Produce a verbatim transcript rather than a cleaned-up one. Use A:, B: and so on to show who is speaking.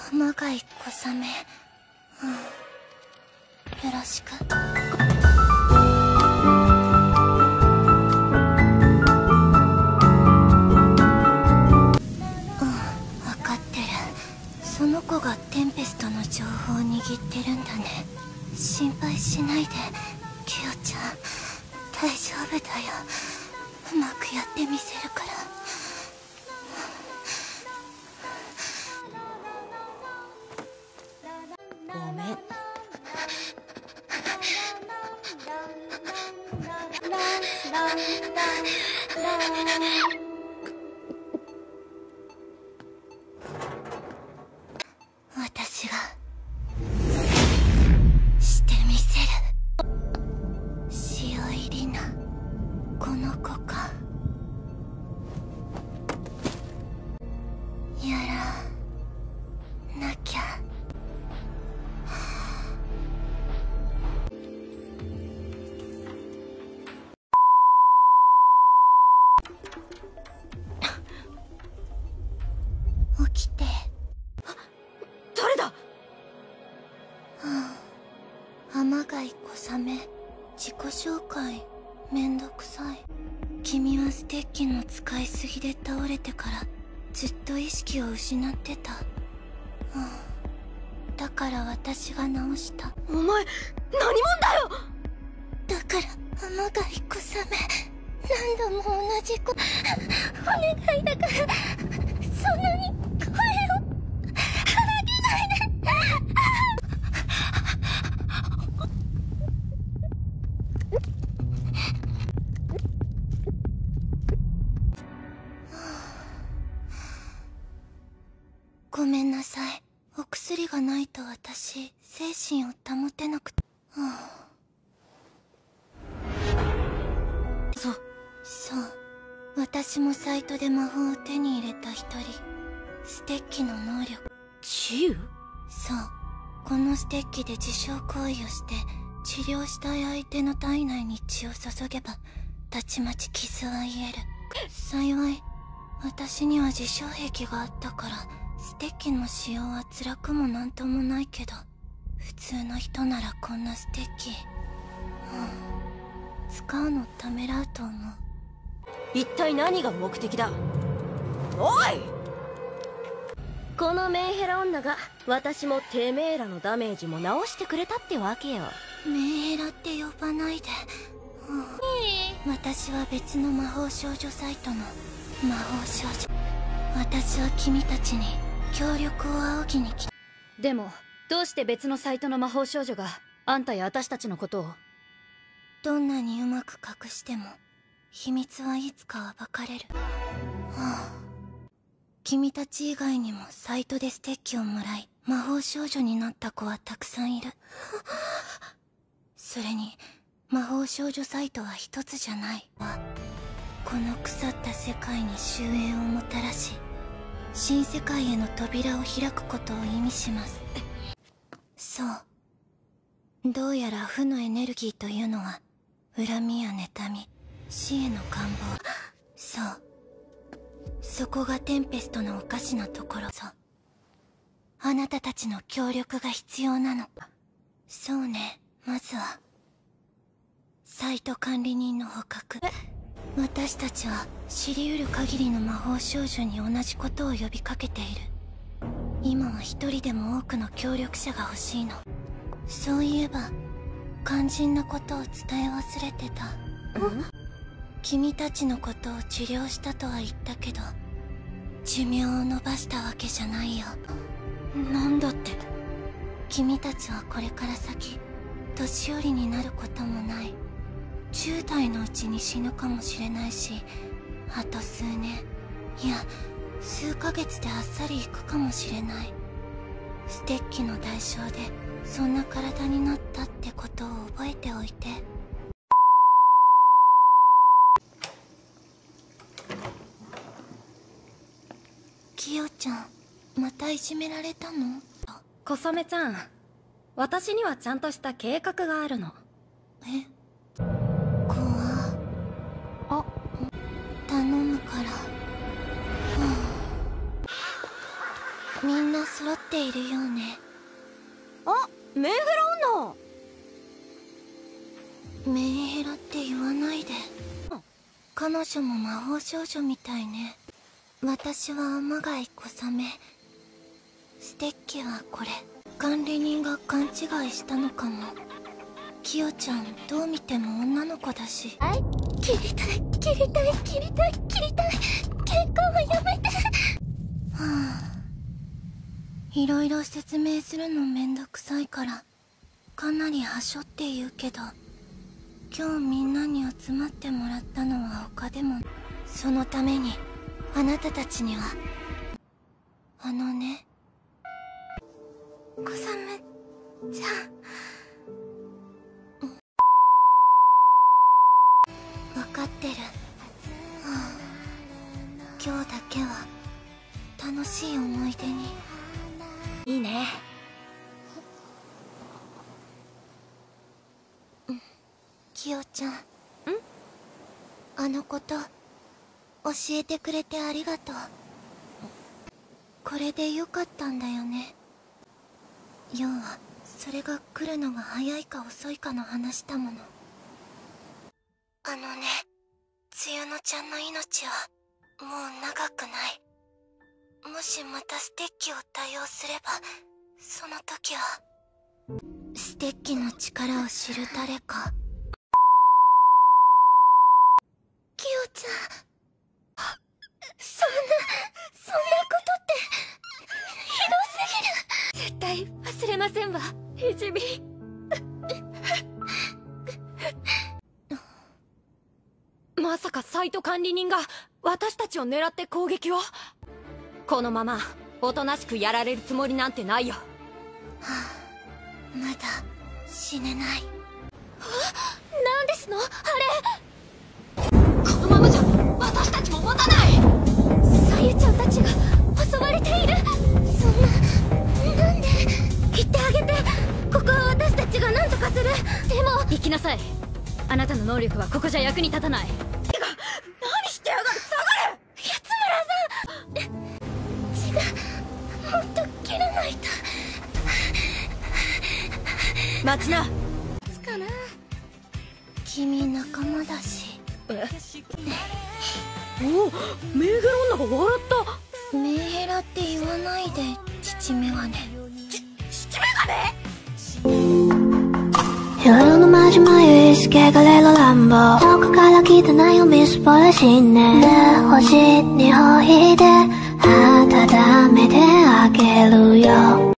A: 天貝小雨、うん、よろしく。その子がテンペストの情報を握ってるんだね。心配しないでキヨちゃん、大丈夫だよ。うまくやってみせるから。
B: ごめん。
A: 私がしてみせる。潮入りなこの子か。やらなきゃ。起きて。
B: 誰だ。
A: 天貝小雨、自己紹介めんどくさい。君はステッキの使いすぎで倒れてからずっと意識を失ってた。うん、だから私が直した。
B: お前何者だよ。
A: だから天貝小雨、何度も同じ子お願いだから、そんなに声を荒げないで。ごめんなさい。お薬がないと私、精神を保てなくて。はあ、そ、そう。私もサイトで魔法を手に入れた一人。ステッキの能力。
B: 治癒？
A: そう。このステッキで自傷行為をして、治療したい相手の体内に血を注げば、たちまち傷は癒える。幸い、私には自傷癖があったから、ステッキの使用は辛くもなんともないけど、普通の人ならこんなステッキ、うん、使うのためらうと思う。
B: 一体何が目的だ。おい！このメンヘラ女が私もてめえらのダメージも直してくれたってわけよ。
A: メンヘラって呼ばないで、うん、私は別の魔法少女サイトの魔法少女。私は君たちに協力を仰ぎに来た。
C: でもどうして別のサイトの魔法少女があんたや私たちのことを。
A: どんなにうまく隠しても秘密はいつか暴かれる。はあ、君たち以外にもサイトでステッキをもらい魔法少女になった子はたくさんいる。それに魔法少女サイトは一つじゃないわ。この腐った世界に終焉をもたらし、新世界への扉を開くことを意味します。そう。どうやら負のエネルギーというのは恨みや妬み、死への願望。そう。そこがテンペストのおかしなところ。そう。あなたたちの協力が必要なの。そうね。まずはサイト管理人の捕獲。私たちは知り得る限りの魔法少女に同じことを呼びかけている。今は一人でも多くの協力者が欲しいの。そういえば肝心なことを伝え忘れてた。君たちのことを治療したとは言ったけど、寿命を延ばしたわけじゃないよ。
B: なんだって。
A: 君たちはこれから先年寄りになることもない。じゅう代のうちに死ぬかもしれないし、あと数年、いや数ヶ月であっさりいくかもしれない。ステッキの代償でそんな体になったってことを覚えておいて。キヨちゃん、またいじめられたの？
C: 小雨ちゃん、私にはちゃんとした計画があるの。
A: え？怖あ、頼むから。はあ、 みんな揃っているようね。
B: あ、メンヘラ女。
A: メンヘラって言わないで。彼女も魔法少女みたいね。私は天貝小雨。ステッキはこれ。管理人が勘違いしたのかも。キヨちゃんどう見ても女の子だし。切りたい切りたい切りたい切りたい。喧嘩はやめて。はあ、いろいろ説明するのめんどくさいからかなりはしょって言うけど、今日みんなに集まってもらったのは他でも。そのためにあなたたちにはあのね、小雨ちゃん、分かってる。はあ、今日だけは楽しい思い出に。
B: いいね。
A: キヨちゃん。ん？あのこと教えてくれてありがとう。これでよかったんだよね。要はそれが来るのが早いか遅いかの話だもの。あのね、つゆのちゃんの命はもう長くない。もしまたステッキを多用すれば、その時はステッキの力を知る誰か。キヨちゃん、そんなそんなことってひどすぎる。絶対忘れませんわ、ひじみ。
B: まさかサイト管理人が私たちを狙って攻撃を。このままおとなしくやられるつもりなんてないよ。は
A: あ、まだ死ねない。
B: 何ですのあれ。このままじゃ私たちも持たない。
A: さゆちゃんたちが襲われている。そんな、なんで。言ってあげて。ここは私たちが何とかする。でも
C: 行きなさい。あなたの能力はここじゃ役に立たない。
B: てか何してやがる。下がれ
A: 八村さん。違う、もっと切らないと。
B: 待ちな。
A: つかな。君仲間だし。
B: えお、メンヘラ女が笑った。
A: メンヘラって言わないで、父メガネ。
B: ち、父メガネ。
D: 夜のまじまゆいすけがれる乱暴。どこから来たなよみすぼらしいね。星にほいで温めてあげるよ。